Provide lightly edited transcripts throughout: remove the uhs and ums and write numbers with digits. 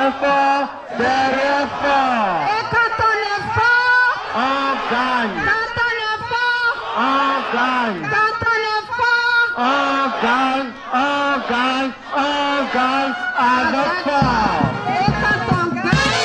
fort, derrière fort. Et quand on est fort, on gagne. Quand on est fort, on gagne. Quand on est fort, on gagne, on gagne, on gagne avec fort. Et quand on gagne,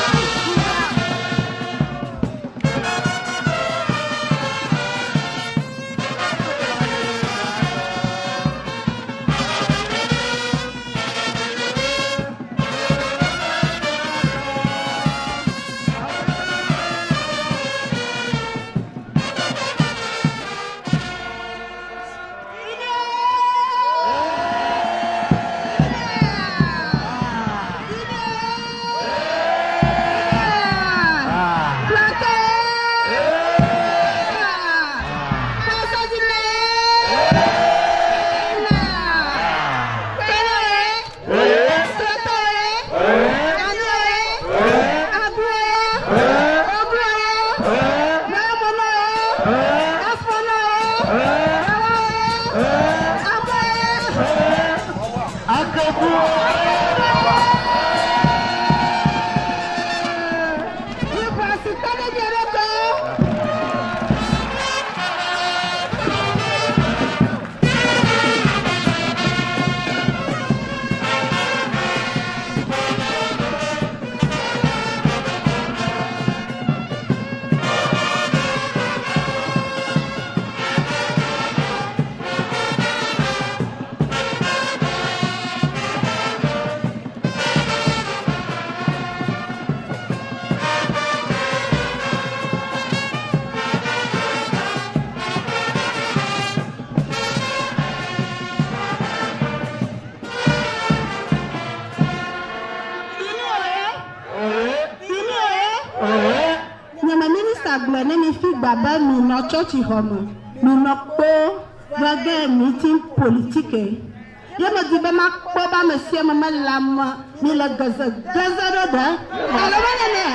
baba mi no church homo mi no po wage meeting politique ye me di be ma po ba me sie me lam mi le gaza ro da ala wala ne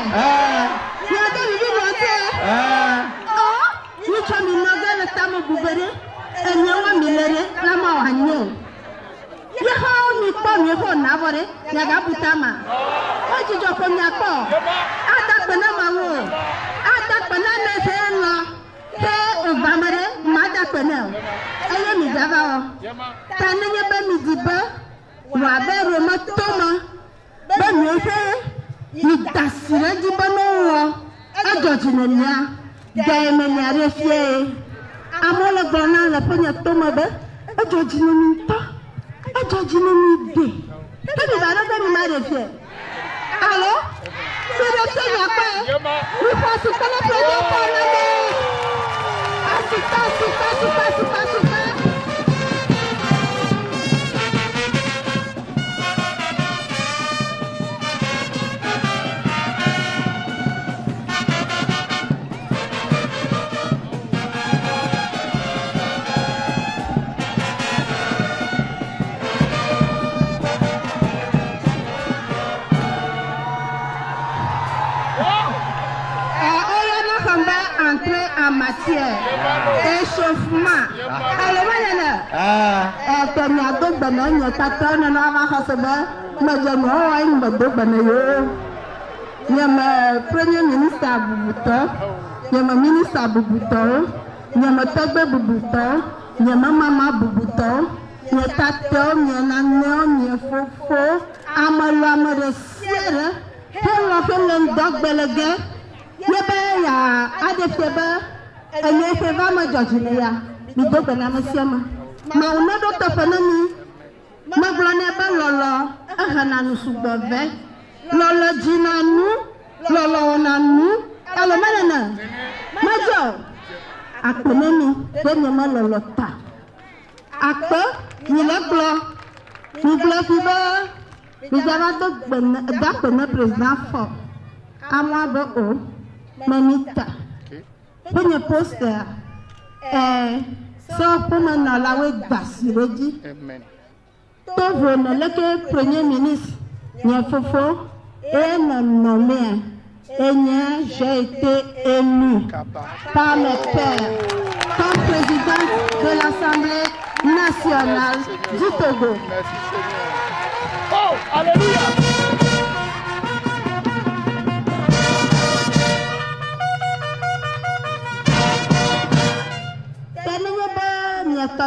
ya de bi wote ni cha mi no ga na ta mo bubere enya wa mi lere la ma wa nyo ye ha mi po mi ho na bore ya ga butama o ji jo ko nya ko ata pe na ma wo ata pe na me se no te o vamare ma da pe na eye mi java o ta ne ye be mi di ba wa be ro ma to ma be mi se ni dasire di ba no wo e jo ji ne nya de me nya re fie amole gbona la pe nya to ma be e jo ji ne mi to e jo ji ne mi de ke bi ba no be mi ma re fie allo c'est le Seigneur quoi il faut se connaître pour l'année assistance matière échauffement alors voilà comme ya do bana nya tata na na va khasaba ma jamo wa in ba do bana yo nyama premier ministre Abubuto nyama ministre Abubuto nyama tagbe Abubuto nyama mama Abubuto nya tata nya na nya fofo amalu amare siere hello hello dogbelege yebe ya adefeba ene feva ma jojine ya mi do bana masiama ma una do tofana mi ma glone ba lolo ahana nu sugove lolo jinanu lolo onanu alo malana majo akpene mi de nyama lolo ta akpo ni le glo ni glo fiba ni jama do bana da bana president fo amwa bo o manita Pone poster so pour na la we basi reji to vona le que premier ministre nya fofo et non nommé et j'ai été élu par mes pairs comme président de l'Assemblée nationale du Togo. Oh, alléluia.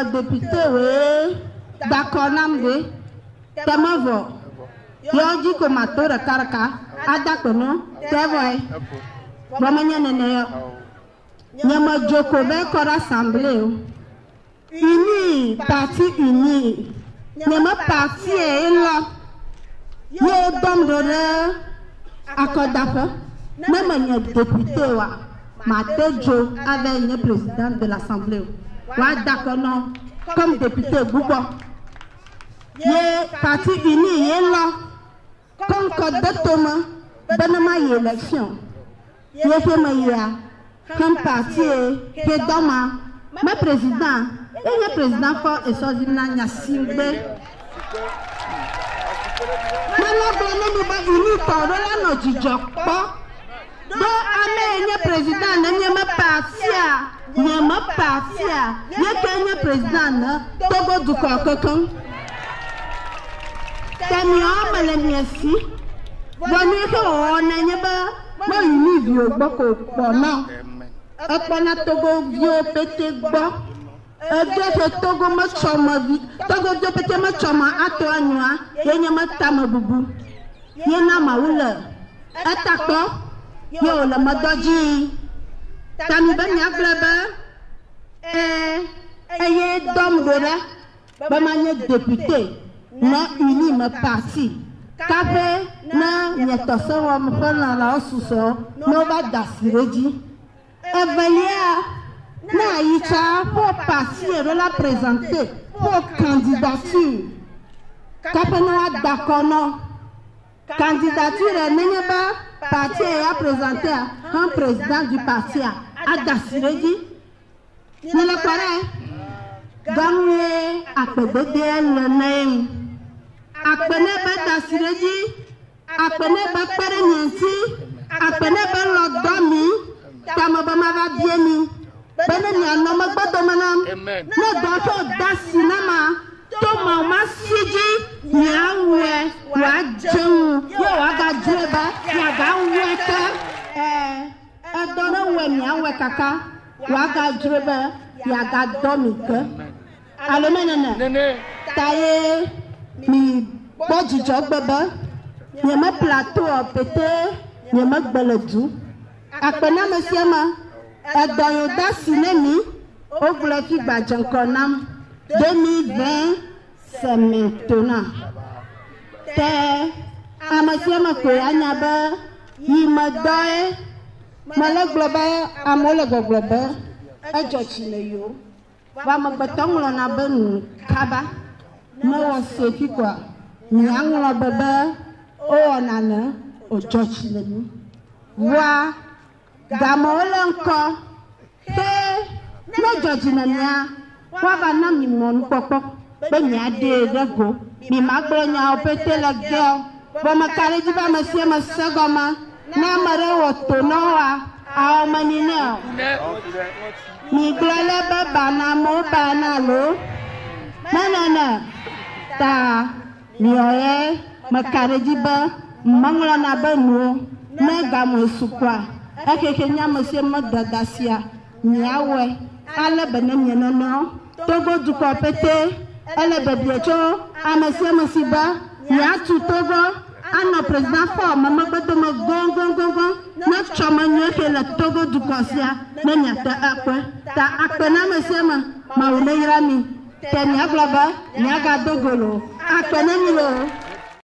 député oui d'accord nam oui temavo yo dit que ma tour karaka adako no tevoy bomanya nene yo nyama joko be ko assemblée uni parti uni nyama parti e lo yo dom de akodafa même un député wa Matejo avait une présidente de l'Assemblée. Wa d'accord non comme député Boubo. Ye parti uni ye là comme code de Thomas benama élection. Ye fait ma comme parti que doma mais président et le président fort et so dina nya simbe. Mala bonne ba uni to la no jijokpo. Do ame nye président na nye ma partia nye ke président na Togo du kokon tani o male miesi woni ke o na nye ba uni bio gboko pona na Togo bio pete gbo eje Togo ma choma vi Togo bio pete ma choma ato anua ye nye ma tamabubu ye na maula atako yo la madoji tami ben ya glaba ye dom dora ba manye député na uni ma parti kafe na nyetoso wa mfana la osuso no ba dasireji evelia na yicha pour parti et la présenter pour candidature kafe na d'accord non candidature n'est pas parti a présenté un président du parti à Dassireji. Ne le paraît gagné à PBDL le nez. À Peneba Dassireji, à Peneba Perenyanti, à Peneba Lodami, Tamabama va bien mis. Benenia no Magbadomanam, no doctor Dassinama. Toma masiji nyawe wajen yo waga dreba yaga weka adona we nyawe kaka waga dreba yaga domike alemenene taye mi bojijo gbebe nyema plateau pété nyema gbeledu akpena mesiema edoyo dasinemi o vle fi gbajankonam 2020, c'est maintenant. Monsieur Makoyanyaba, il m'a donné, Malek Global, Amole Global, et Jochineyo. Va me battre l'on a ben Kaba, moi on sait qui quoi. Nyang la baba, oh on a ne, au Jochineyo. Wa, Gamole encore, no Jochineyo. Wa bana mi mon popo be nya de rego mi magbo nya opete la gel bo makare ji ba masie masagoma na mare woto no wa a manine mi glele ba bana mo bana lo manana ta mi oye makare ji ba mangla na ba nu na ga mo sukwa akeke nya masie madadasia nyawe ale benem no Togo du Kopete, elle est bébiecho, Amassia Masiba, Yatu Togo, Anna président fort, Maman Betoma Gongon, notre chaman qui est le Togo du Kosia, Nanyata Aqua, Ta Aquana Massema, Maoulé Rami, Tenya Glaba, Nyaga Dogolo, Aquanamilo.